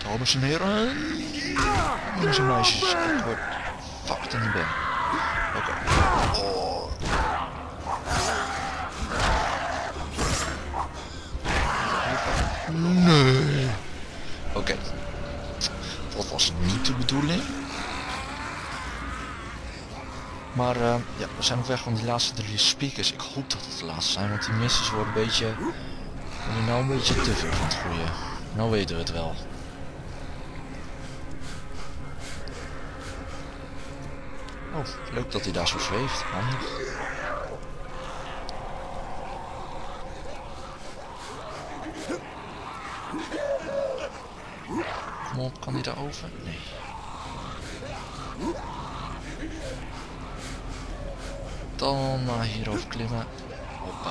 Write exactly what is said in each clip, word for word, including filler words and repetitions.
Dames en heren. Jongens en meisjes. Ik word fucked in de ben. Oké. Okay. Oh. Nee. Oké. Okay. Dat was niet de bedoeling. Maar uh, ja, we zijn op weg van die laatste drie speakers. Ik hoop dat het de laatste zijn, want die missies worden een beetje... worden nou een beetje te veel van het goede. Nou weten we het wel. Oh, leuk dat hij daar zo zweeft. Handig. Kom op, kan hij daar over? Nee. Dan maar hierover klimmen. Hoppa.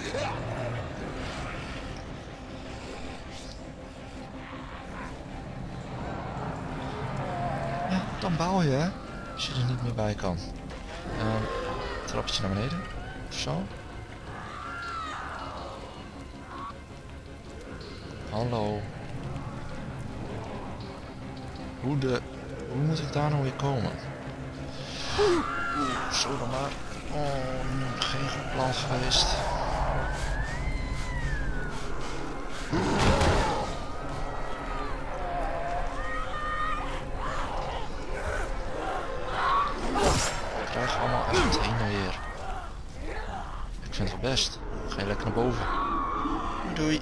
Ja, dan bouw je, hè. Als je er niet meer bij kan. Uh, trapje naar beneden. Of zo. Hallo. Hoe de... Hoe moet ik daar nou weer komen? Zo dan maar. Oh, geen goed plan geweest. Ik krijg allemaal echt heen en weer. Ik vind het wel best. Ga je lekker naar boven. Doei.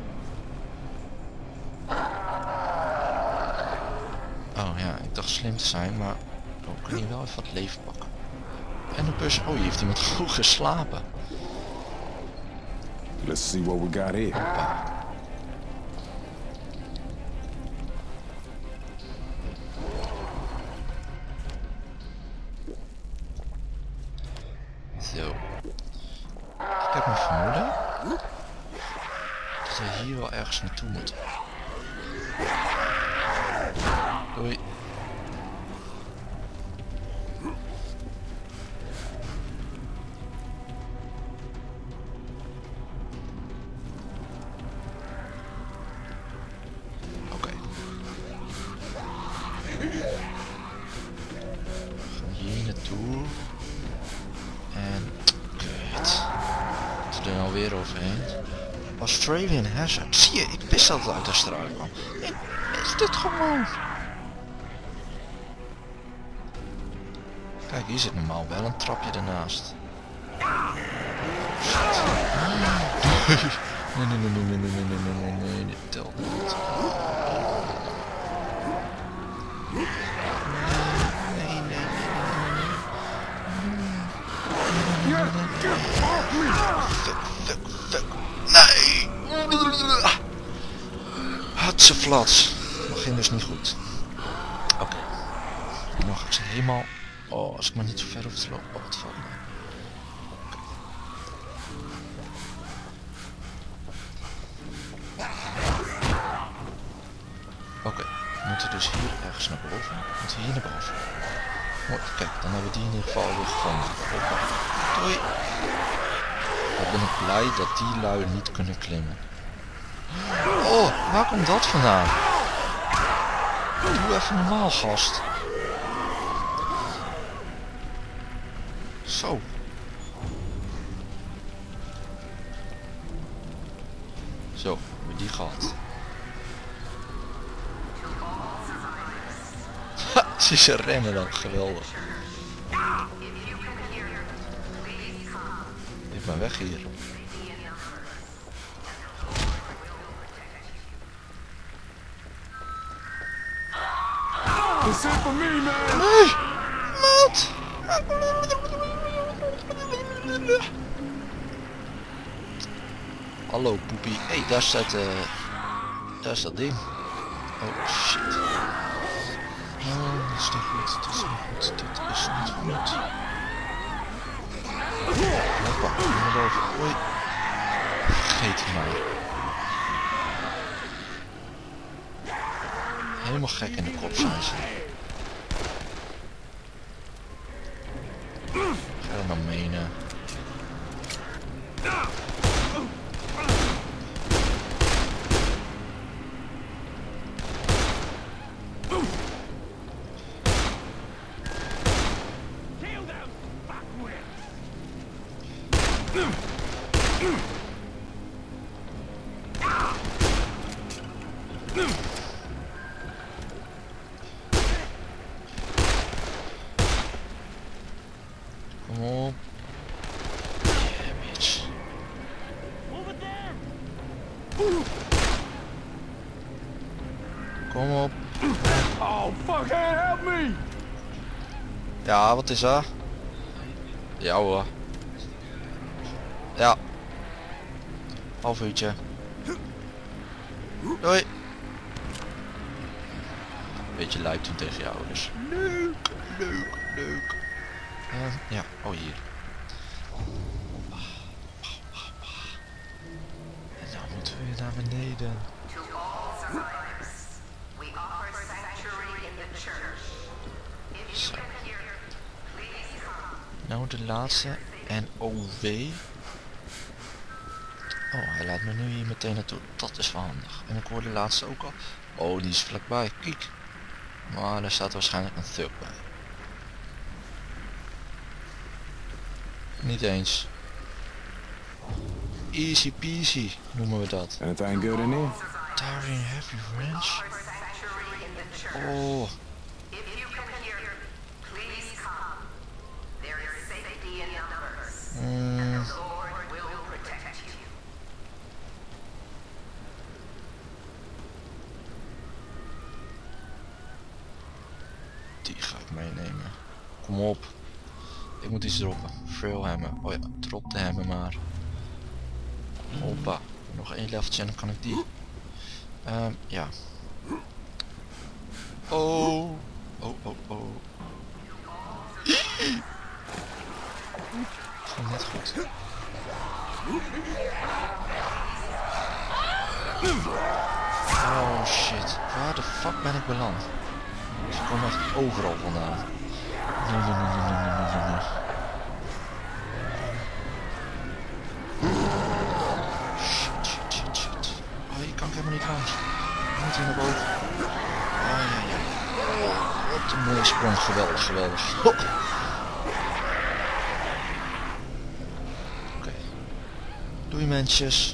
Oh ja, ik dacht slim te zijn, maar oh, kan hier wel even wat leven pakken. En de bus, oh, hier heeft iemand goed geslapen. Let's see what we got here. Hoppa. Zo. Ik heb mijn vermoeden dat we hier wel ergens naartoe moeten. Doei. Oké. We gaan hier naartoe. En... kut. Moeten we er nou weer overheen? Australian Hazard. Zie je, ik wist dat het uit Australië kwam. Is dit gewoon... Kijk, hier zit normaal wel een trapje ernaast. Nee, nee, nee, nee, nee, nee, nee, nee, nee, nee, dit telt niet. Nee, nee, nee, nee, nee. Fuck, fuck, fuck. Nee! Hatse flats. Dat ging dus niet goed. Oké. Okay. Dan ga ik ze helemaal... Oh, als ik maar niet zo ver hoef te lopen. Oh, wat valt me. Oké, okay. We moeten dus hier ergens naar boven. We moeten hier naar boven. Mooi, kijk, dan hebben we die in ieder geval weer gevonden. Hoppa. Doei. Dan ben ik blij dat die lui niet kunnen klimmen. Oh, waar komt dat vandaan? Doe even normaal, gast. Zo. Zo, hebben we die gehad. Ha, ze rennen dan, geweldig. Geef maar weg hier. This ain't for me, man. Nee, maat. Hallo poepie. Hé, hey, daar staat uh, daar is dat ding. Oh shit. Oh, dat is niet goed. Dat is niet goed. Dat is niet goed. Hoppa, naar boven. Oei. Vergeet het maar. Helemaal gek in de kop zijn ze. Ga je nou menen? Kom op. Yeah, bitch. Kom op. Oh, fuck, help me! Ja, wat is er? Ja hoor. Ja. Half uurtje. Doei. Beetje lui toen tegen jou, dus leuk, leuk, leuk. Uh, ja, oh hier. En dan moeten we weer naar beneden. Zo. Nou de laatste en O W. Oh, hij laat me nu hier meteen naartoe. Dat is wel handig. En ik hoor de laatste ook al. Oh, die is vlakbij. Kijk. Maar er staat waarschijnlijk een thug bij. Niet eens. Easy peasy noemen we dat. Anything good in there? Towering Heavy Ranch. Oh. Mm. Die ga ik meenemen. Kom op. Ik moet iets droppen. Frail hammer. Oh ja, drop de hammer maar. Hoppa. Nog één leveltje en dan kan ik die. Um, ja. Oh. Oh, oh, oh. Ging net goed. Oh shit. Waar de fuck ben ik beland? Ze komen echt overal vandaan. Nee, nee, nee, nee, nee, nee, nee, nee. Shit, shit, shit, shit. Oh, hier kan ik helemaal niet langs. Ik moet hier naar boven. Oh, ja, ja. Oh, wat een mooie sprong. Geweldig, geweldig. Oké. Okay. Doei mensjes.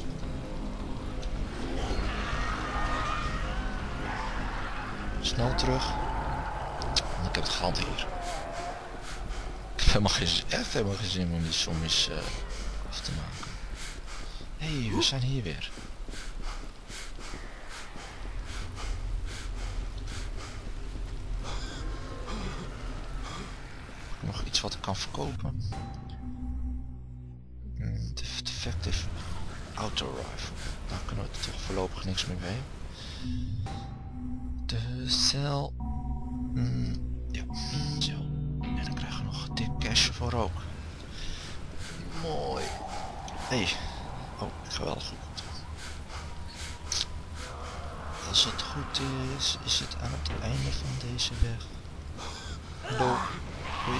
Snel terug. Ik heb het gehad hier. Ik heb helemaal geen, echt helemaal geen zin om die zombies uh, af te maken. Hé, hey, we zijn hier weer. Nog iets wat ik kan verkopen. Mm, defective auto rifle. Daar kunnen we toch voorlopig niks meer mee. De cel. Mm, ja, zo. En dan krijgen we nog dik cash voor ook. Mooi. Hey. Oh, ik ga wel goed. Als het goed is, is het aan het einde van deze weg. Hallo. Hoi.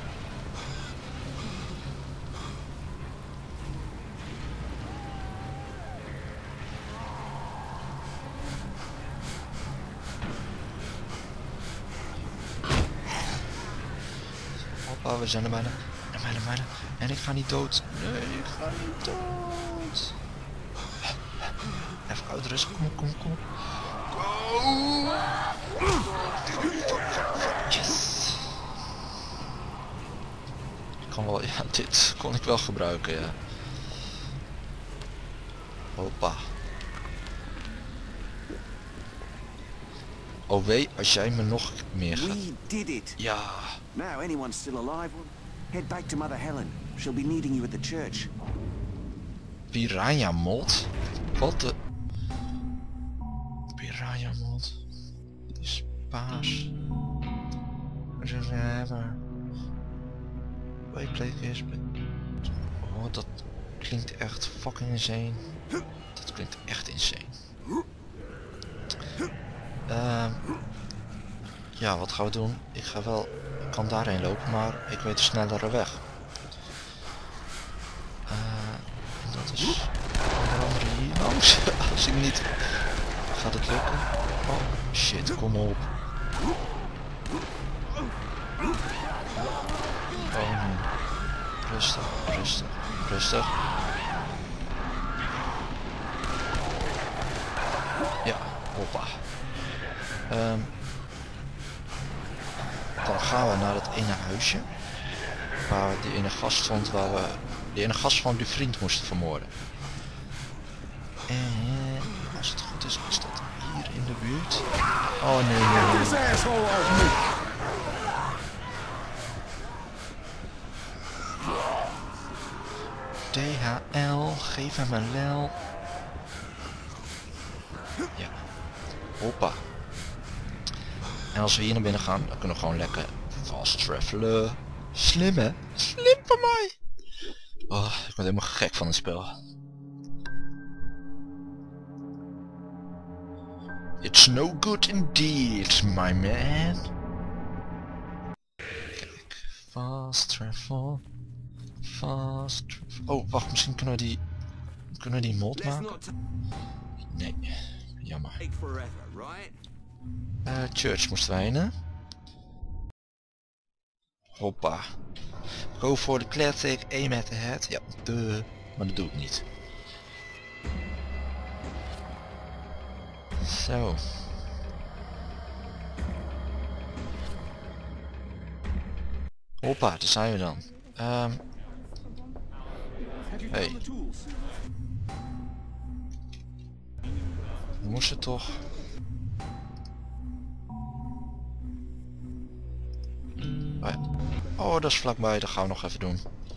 Hoppa, we zijn er bijna. En bijna, bijna. En ik ga niet dood. Nee, ik ga niet dood. Even uitrusten. Kom op, kom op, kom op. Yes. Ik kan wel, ja, dit kon ik wel gebruiken, ja. Hoppa. Oh wee, als jij me nog meer gaat. We did it. Ja. Now anyone's still alive, head back to Mother Helen. She'll be needing you at the church. Piranha mod? Wat de... Piranha mod. Die is paas. Reservoir. Wayplay is... Oh, dat klinkt echt fucking insane. Dat klinkt echt insane. Uh, ja, wat gaan we doen? Ik ga wel... Ik kan daarheen lopen, maar ik weet de snellere weg. Uh, dat is onder andere hier langs. Als ik niet... Gaat het lukken? Oh shit, kom op. Oh nee. Rustig, rustig, rustig. Ja, hoppa. Um, dan gaan we naar het ene huisje. Waar die ene gast stond, waar we die ene gast van die vriend moesten vermoorden. En als het goed is, is dat hier in de buurt. Oh nee, nee, nee. D H L, geef hem een lel. Ja. Hoppa. En als we hier naar binnen gaan, dan kunnen we gewoon lekker fast travelen. Slim hè? Slim van mij! Oh, ik ben helemaal gek van het spel. It's no good indeed, my man. Kijk, fast travel. Fast travel. Oh, wacht, misschien kunnen we die... Kunnen we die mod maken? Nee, jammer. Uh, church moesten wij heen. Hoppa. Go for the classic, aim at the head. Ja, de, maar dat doe ik niet. Zo. Hoppa, daar zijn we dan. Um. Hey. We moesten toch... Oh, ja. Oh, dat is vlakbij, dat gaan we nog even doen.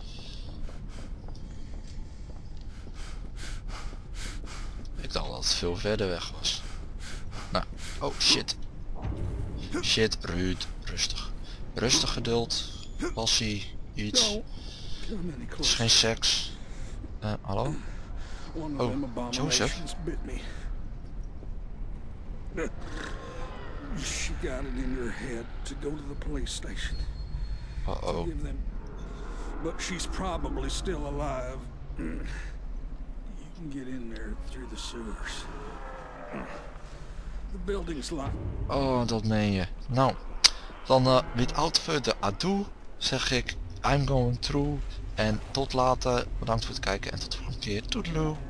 Ik dacht dat het veel verder weg was. Nou, oh shit. Shit, Ruud, rustig. Rustig, geduld, passie, iets. Het is geen seks. Uh, hallo? Oh, Joseph? She got it in her head to go to the police station. Uh-oh. Forgive them, but she's probably still alive. You can get in there through the sewers. The building's locked. Oh, dat meen je. Nou, dan uh, without further ado zeg ik I'm going through. En tot later. Bedankt voor het kijken en tot de volgende keer. Toedeloe.